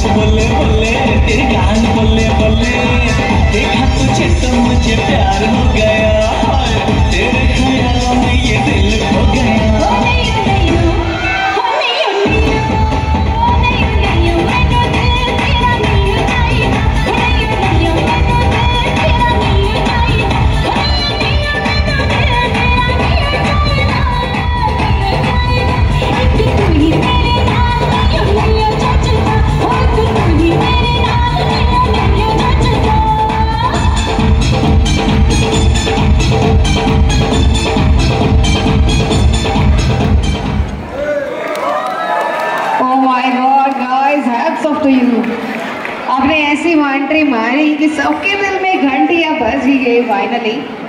होश बोले बोले तेरे गान बोले बोले देखा तुझे तो मुझे प्यार हो गया तेरे ख्यालों में ये दिल खो गया आपने ऐसी एंट्री मारी कि सबके दिल में घंटियां बज ही गई फाइनली।